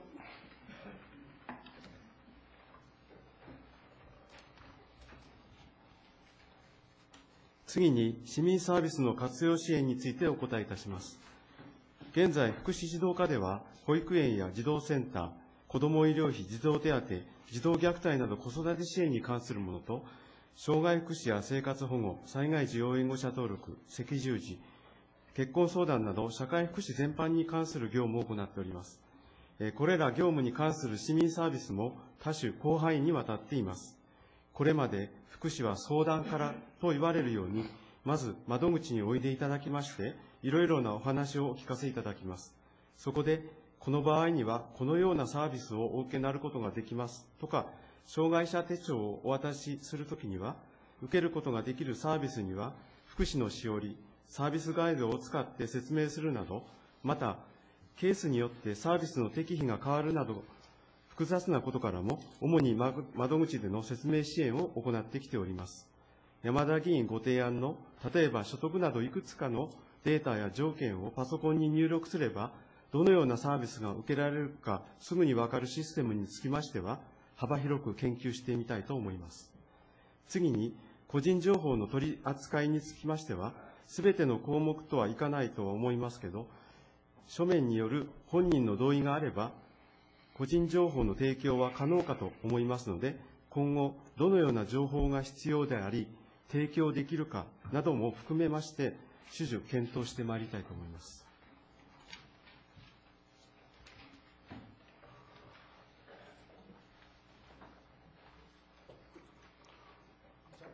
次に、市民サービスの活用支援についてお答えいたします。現在、福祉児童課では、保育園や児童センター、子ども医療費、児童手当、児童虐待など子育て支援に関するものと、障害福祉や生活保護、災害時要援護者登録、赤十字、結婚相談など社会福祉全般に関する業務を行っております。これら業務に関する市民サービスも多種広範囲にわたっています。これまで福祉は相談からと言われるように、まず窓口においでいただきまして、いろいろなお話をお聞かせいただきます。そこで、この場合にはこのようなサービスをお受けになることができますとか、障害者手帳をお渡しするときには、受けることができるサービスには、福祉のしおり、サービスガイドを使って説明するなど、また、ケースによってサービスの適費が変わるなど、複雑なことからも、主に窓口での説明支援を行ってきております。山田議員ご提案の、例えば所得などいくつかのデータや条件をパソコンに入力すれば、どのようなサービスが受けられるかすぐに分かるシステムにつきましては、幅広く研究してみたいと思います。次に、個人情報の取り扱いにつきましては、すべての項目とはいかないとは思いますけど、書面による本人の同意があれば、個人情報の提供は可能かと思いますので、今後、どのような情報が必要であり、提供できるかなども含めまして、種々検討してまいりたいと思います。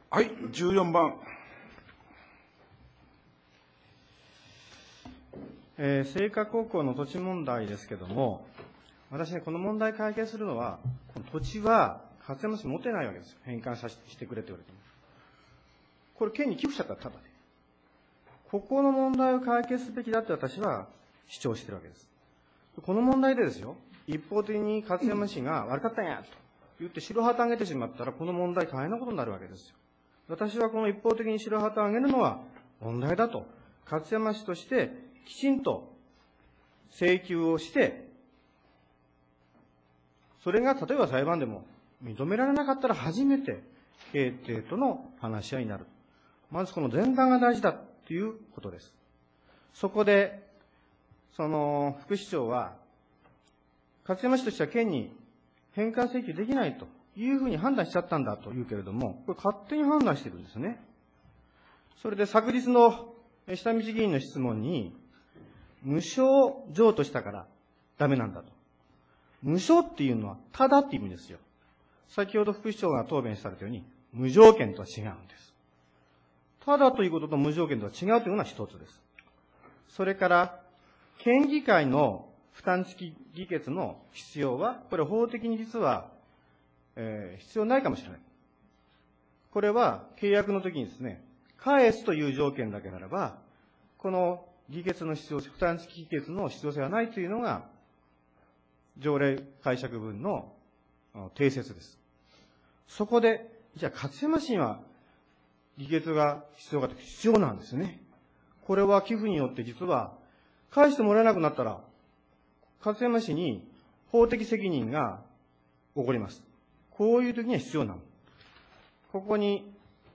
はい、じゅうよんばん。 えー、清華高校の土地問題ですけれども、私ね、この問題解決するのは、この土地は勝山市持てないわけですよ。返還させてくれって言われても。これ、県に寄付しちゃったらただで。ここの問題を解決すべきだって私は主張してるわけです。この問題でですよ、一方的に勝山市が悪かったんやと言って白旗を上げてしまったら、この問題大変なことになるわけですよ。私はこの一方的に白旗を上げるのは問題だと、勝山市としてきちんと請求をして、それが例えば裁判でも認められなかったら初めて経営体との話し合いになる。まずこの前段が大事だということです。そこで、その副市長は、勝山市としては県に返還請求できないというふうに判断しちゃったんだというけれども、これ勝手に判断してるんですね。それで昨日の下道議員の質問に、無償譲渡したからダメなんだと。無償っていうのはただって意味ですよ。先ほど副市長が答弁されたように、無条件とは違うんです。ただということと無条件とは違うというのが一つです。それから、県議会の負担付き議決の必要は、これ法的に実は、えー、必要ないかもしれない。これは契約の時にですね、返すという条件だけならば、この議決の必要性、負担付き議決の必要性はないというのが、条例解釈文の定説です。そこで、じゃあ勝山市には議決が必要かというと必要なんですね。これは寄付によって実は、返してもらえなくなったら、勝山市に法的責任が起こります。こういう時には必要なの。ここに、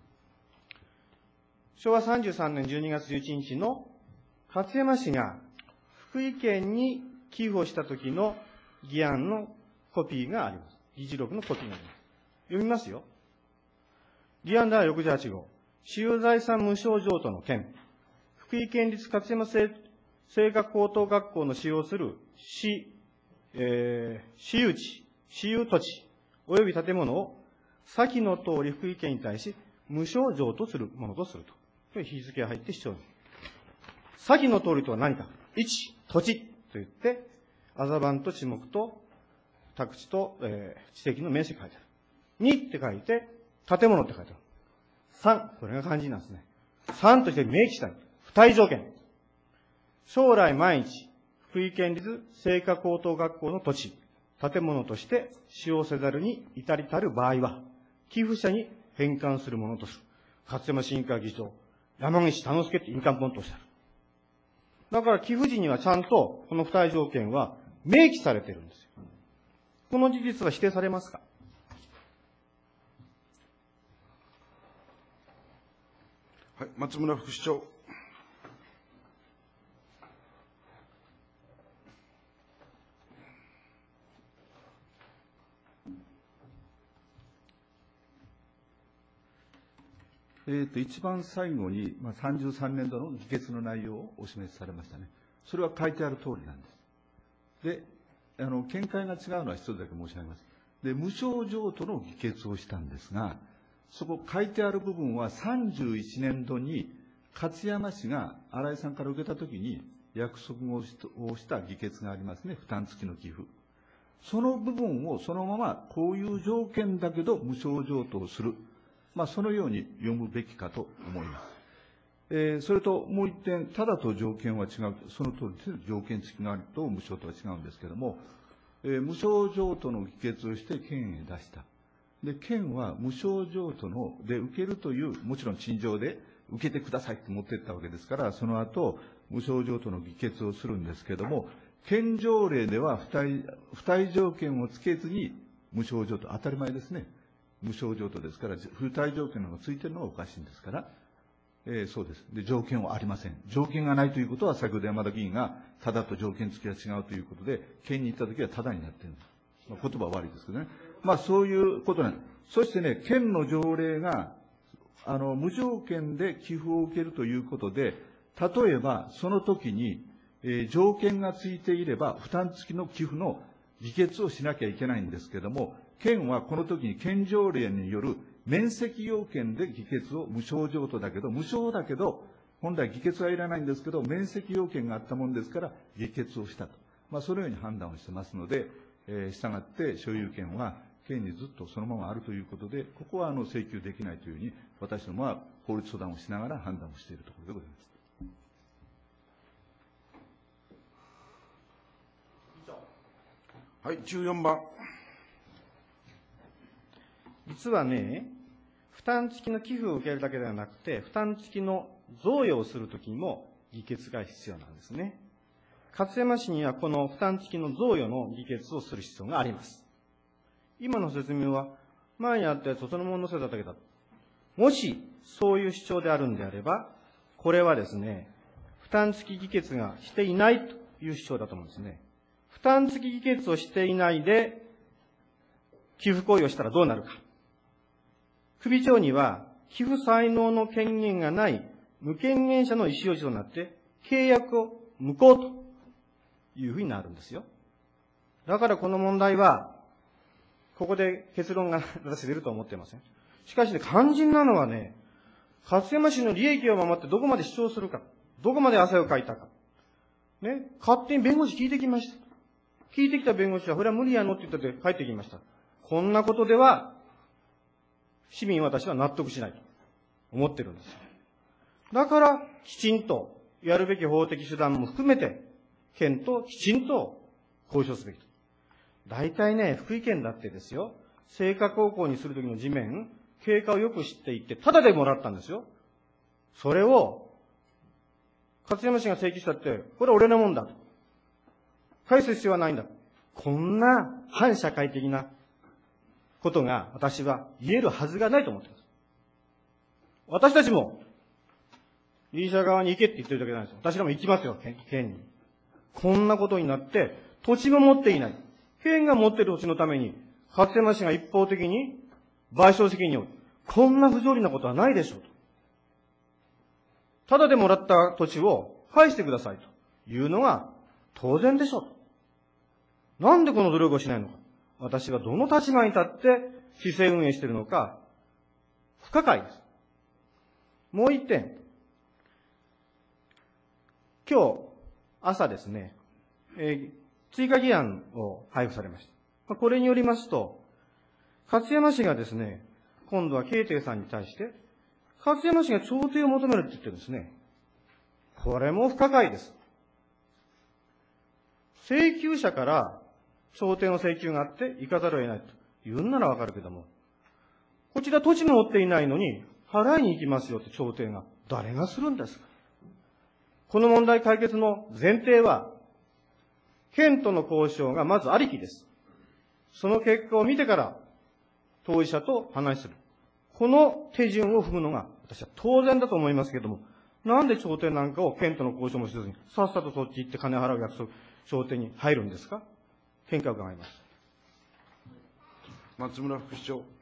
しょうわさんじゅうさんねんじゅうにがつじゅういちにちの勝山市が福井県に寄付をした時の議案のコピーがあります。議事録のコピーがあります。読みますよ。議案第ろくじゅうはちごう、私有財産無償譲渡の件、福井県立勝山清華高等学校の使用する市、えー、私有地、私有土地、及び建物を先の通り福井県に対し無償譲渡するものとすると。これ日付が入って主張に。先の通りとは何か。いち、土地と言って、麻板と地木と宅地と、えー、地籍の面積書いてある。にって書いて、建物って書いてある。さん、これが漢字なんですね。さんとして明記したい。付帯条件。将来万一、福井県立清華高等学校の土地、建物として使用せざるに至りたる場合は、寄付者に返還するものとする。勝山市委員会議長、山岸田之助って印鑑ポンとしてある。だから寄付時にはちゃんとこの付帯条件は明記されてるんですよ。この事実は否定されますか？ はい、松村副市長。 えー、と一番最後に、まあ、さんじゅうさんねんどの議決の内容をお示しされましたね。それは書いてある通りなんです。で、あの見解が違うのは一つだけ申し上げます。で、無償譲渡の議決をしたんですが、そこ書いてある部分はさんじゅういちねんどに勝山市が新井さんから受けたときに約束をした議決がありますね、負担付きの寄付。その部分をそのままこういう条件だけど無償譲渡をする。まあ、そのように読むべきかと思います。えー、それともう一点、ただと条件は違う、その通りで条件付きがあると無償とは違うんですけれども、えー、無償譲渡の議決をして県へ出した。で、県は無償譲渡ので受けるという、もちろん陳情で受けてくださいって持っていったわけですから、その後、無償譲渡の議決をするんですけれども、県条例では付帯、付帯条件をつけずに無償譲渡、当たり前ですね。無償譲渡ですから、付帯条件のがついてるのがおかしいんですから、えー、そうです。で、条件はありません。条件がないということは、先ほど山田議員が、ただと条件付きは違うということで、県に行ったときはただになっているんです。まあ、言葉は悪いですけどね。まあ、そういうことなんです。そしてね、県の条例が、あの、無条件で寄付を受けるということで、例えば、その時に、えー、条件がついていれば、負担付きの寄付の議決をしなきゃいけないんですけれども、 県はこの時に県条例による免責要件で議決を無償譲渡だけど、無償だけど、本来議決はいらないんですけど、免責要件があったもんですから、議決をしたと。まあ、そのように判断をしてますので、えー、したがって所有権は県にずっとそのままあるということで、ここはあの請求できないというふうに、私どもは法律相談をしながら判断をしているところでございます。 はい、じゅうよんばん。 実はね、負担付きの寄付を受けるだけではなくて、負担付きの贈与をするときにも議決が必要なんですね。勝山市にはこの負担付きの贈与の議決をする必要があります。今の説明は、前にあったやつをそのまま載せただけだ。もし、そういう主張であるんであれば、これはですね、負担付き議決がしていないという主張だと思うんですね。負担付き議決をしていないで、寄付行為をしたらどうなるか。首長には、寄付才能の権限がない無権限者の意思表示となって、契約を無効というふうになるんですよ。だからこの問題は、ここで結論が私出ると思っていません。しかしね、肝心なのはね、勝山市の利益を守ってどこまで主張するか、どこまで汗をかいたか。ね、勝手に弁護士聞いてきました。聞いてきた弁護士は、これは無理やのって言ってて帰ってきました。こんなことでは、市民私は納得しないと思ってるんですよ。だから、きちんとやるべき法的手段も含めて、県ときちんと交渉すべきと。大体ね、福井県だってですよ、精華高校にするときの地面、経過をよく知っていて、ただでもらったんですよ。それを、勝山市が請求したって、これは俺のもんだと。返す必要はないんだ。こんな反社会的なことが私は言えるはずがないと思っています。私たちも、リーシャ側に行けって言ってるだけじゃないですよ。私らも行きますよ、県に。こんなことになって、土地も持っていない。県が持っている土地のために、勝山市が一方的に賠償責任を負う。こんな不条理なことはないでしょうと。ただでもらった土地を返してくださいというのが当然でしょうと。なんでこの努力をしないのか。私はどの立場に立って市政運営しているのか、不可解です。もう一点。今日、朝ですね、えー、追加議案を配布されました。これによりますと、勝山市がですね、今度は慶定さんに対して、勝山市が調停を求めるって言ってるんですね。これも不可解です。請求者から調停の請求があって行かざるを得ないと言うんならわかるけども、こちら土地も持っていないのに払いに行きますよって調停が誰がするんですか。この問題解決の前提は、県との交渉がまずありきです。その結果を見てから当事者と話する。この手順を踏むのが私は当然だと思いますけれども、なんで調停なんかを県との交渉もせずに、さっさとそっち行って金払う約束、調停に入るんですか。見解を伺います。 松村副市長。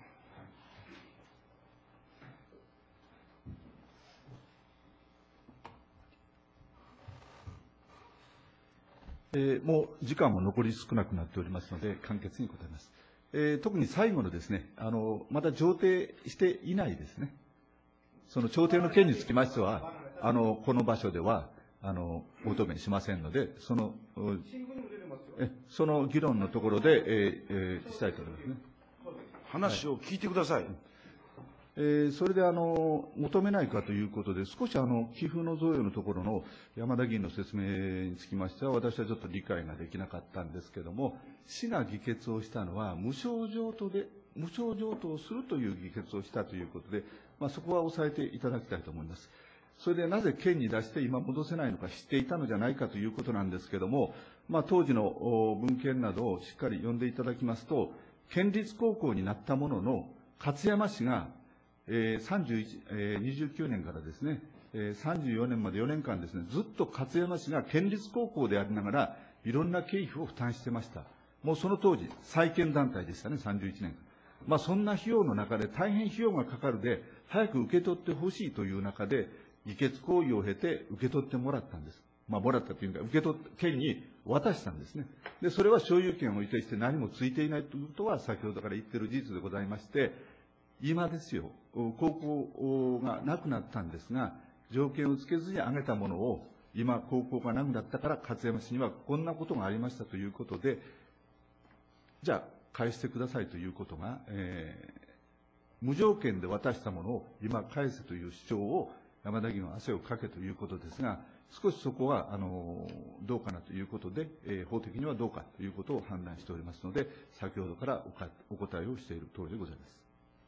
えー、もう時間も残り少なくなっておりますので、簡潔に答えます。えー、特に最後のですね、あの、まだ上呈していないですね。その調停の件につきましては、あの、この場所では、あの、お答弁しませんので、その、えその議論のところで、えーえー、したいと思いますね。 話を聞いてください。はい、 えー、それであの求めないかということで、少しあの寄付の贈与のところの山田議員の説明につきましては、私はちょっと理解ができなかったんですけれども、市が議決をしたのは、無償譲渡で、無償譲渡をするという議決をしたということで、まあ、そこは押さえていただきたいと思います。それでなぜ県に出して今戻せないのか知っていたのじゃないかということなんですけれども、まあ、当時の文献などをしっかり読んでいただきますと、県立高校になったものの、勝山市が、えーさんじゅういちえー、にじゅうきゅうねんからですね、えー、さんじゅうよねんまでよねんかんですね、ずっと勝山市が県立高校でありながら、いろんな経費を負担してました。もうその当時、債権団体でしたね、さんじゅういちねんかん。まあ、そんな費用の中で、大変費用がかかるで、早く受け取ってほしいという中で、議決行為を経て受け取ってもらったんです。 まあ、もらったというか、受け取った県に渡したんですね。で、それは所有権を移転して何もついていないということは、先ほどから言っている事実でございまして、今ですよ、高校がなくなったんですが、条件をつけずに上げたものを、今、高校がなくなったから、勝山市にはこんなことがありましたということで、じゃあ、返してくださいということが、えー、無条件で渡したものを今返せという主張を山田議員は汗をかけということですが、少しそこはあのどうかなということで、えー、法的にはどうかということを判断しておりますので、先ほどからおかお答えをしている通りでございます。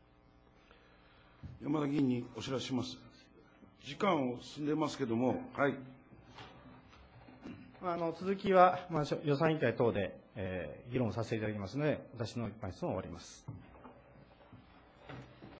山田議員にお知らせします。時間を進んでますけれども、はい。 あの続きは、まあ、予算委員会等で、えー、議論させていただきますので、私の一般質問を終わります。